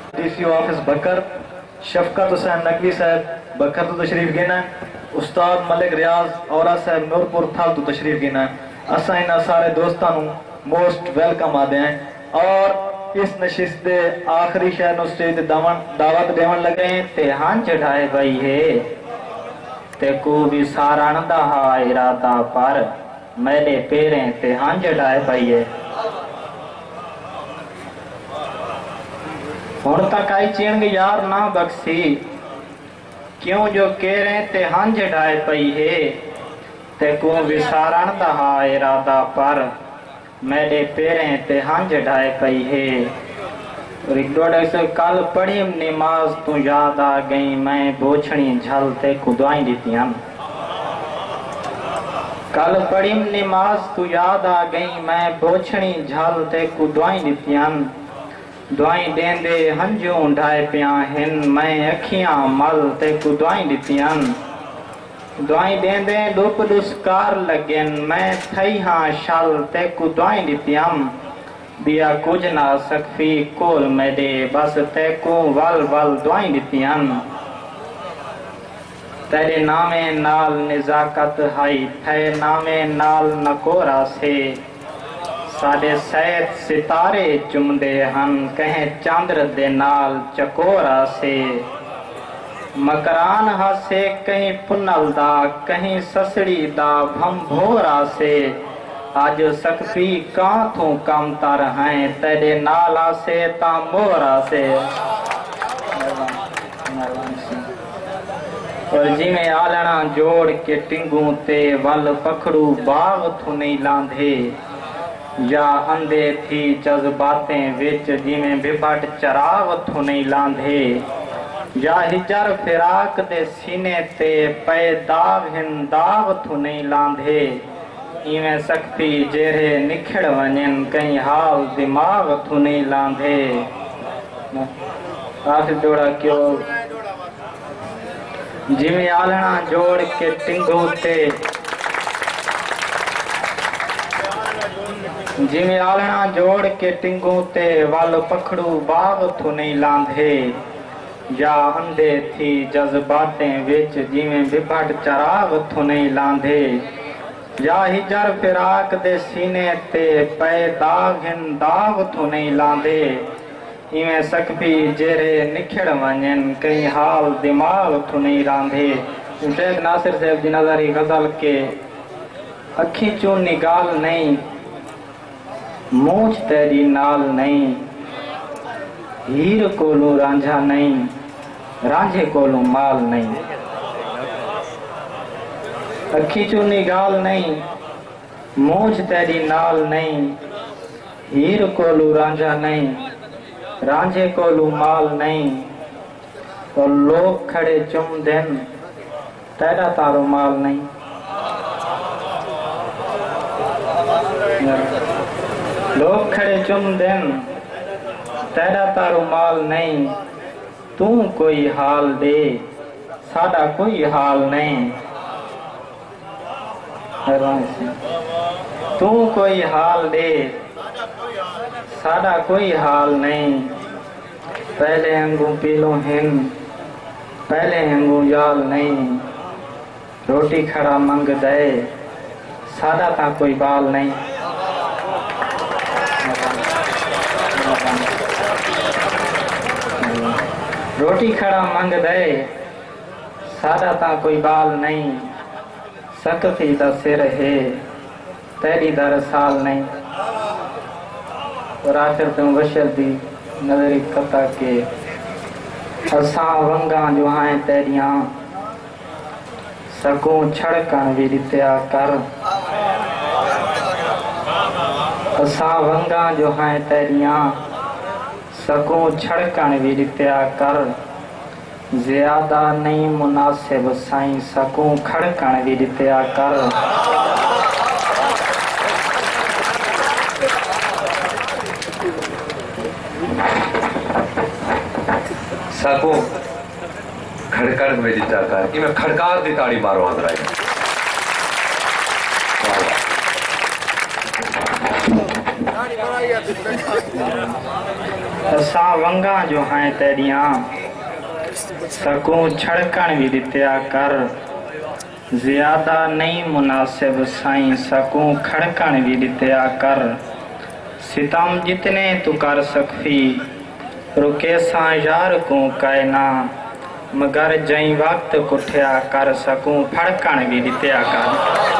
DC office Bakar Shafqat Hussain Naqvi साहब बकर तो तशरीफ गिना, उस्ताद मलिक रियाज औरा साहब नूरपुर थाल तो तशरीफ गिना। असा इन सारे दोस्तों मोस्ट वेलकम आदे हैं और इस नशिस्त दे आखिरी शहर स्टेज दावत देवन लगे ते हां चढ़ाए भाई है ते को भी सारण दा हा इरादा पर मेरे पैरें ते हां चढ़ाए भाई है। हुण तक आई चीण यार ना बख्शी क्यों जो कह रहे ते हां चढ़ाए पई है ते को भी सारण दा हा इरादा पर मेरे पैरें ते हां चढ़ाए पई है। कल पढ़ी नमाज तू याद आ गई मैं बोछड़ी झल ते कुदाई दितियां। कल पढ़ी नमाज तू याद आ गई मैं बोछड़ी झल ते कुदाई दितियां। दुआई देंदे हंजू ढाए पिया हिन मैं अखियां मल ते कुदाई दितियां। दुआई देंदे डुप डुस्कार लगन मैं थई हां शल ते कुदाई दितियां। दिया कुछ ना सकफी कोल मेरे बस ते को वल वल दुआई दितियां। तेरे नामे नाल निजाकत हाई थे नामे नाल नकोरा से साडे सैत सितारे चुमदे हन कहें चांद्र दे नाल चकोरा से। मकरान हासे कहीं पुनल दा कहीं ससड़ी दा भंभोरा से। आज सकफी कां थू कम तर हैं तेरे नाला से ता मोरा से। और जिमें आलना जोड़ के टिंगू ते वल पखड़ू बाग थू नहीं लांधे या अंधे थी जज्बातें विच जिमें बिभट चराग थू नहीं लांधे। या हिजर फिराक दे सीने ते पे दाग हिन दाग थू नहीं लांधे। इवें सकती जेरे निखड़ वञन कहीं हाल दिमाग थू नहीं लांधे। आखिर जोड़ा क्यों जिमें आलना जोड़ के टिंगू ते जिमें आलना जोड़ के टिंगू ते वल पखड़ू बाग थू नहीं लांधे। या अंधे थी जज्बातें विच जिमें बिभट चराग थू नहीं लांधे। या हिजर फिराक दे सीने ते पे दाग हिन दाग थू नहीं लांधे। इवें सकफी जेरे निखड़ वञन कहीं हाल दिमाग थू नहीं लांधे। शेख नासिर साहब जी नज़ारी गजल के अखी चू निगाल नहीं मूछ तेरी नाल नहीं। हीर कोलू रांझा नहीं रांझे कोलू माल नहीं। अखी चू निगाल नहीं मूछ तेरी नाल नहीं। हीर कोलू रांझा नहीं रांझे कोलू माल नहीं। और लोग खड़े चुम देन तेरा तारो माल नहीं। लोग खड़े चुम देन तेरा तारो माल नहीं। तू कोई हाल दे साडा कोई हाल नहीं। तू कोई हाल दे साडा कोई हाल नहीं। पहले अंगू पीलो हिन पहले अंगू याल नहीं। रोटी खड़ा मंग दे साडा ता कोई बाल नहीं। रोटी खड़ा मंग दे साडा ता कोई बाल नहीं। सकफी दा सिर है तेरी दर साल नहीं। और आखिर तुम बशर दी नजरी कता के असा वंगा जो हैं तेरिया सकूं छड़कन भी रित्या कर। असा वंगा जो हैं तेरिया सकूं छड़कन भी रित्या कर। ज्यादा नहीं मुनासिब साईं सकूं खड़कन भी रित्या कर। सकूं खड़कन भी रित्या कर। कि मैं खड़कार दी ताड़ी मारो अंदर आई। असां वंगा जो हैं तेरियां सकूं छड़कण भी दित्या कर ज्यादा नहीं मुनासिब साईं सकूं खड़कण भी दित्या कर सितम जितने तू कर सकफी रुके सां यार को कहना मगर जई वक्त कुठिया कर सकूं फड़कण भी दित्या कर।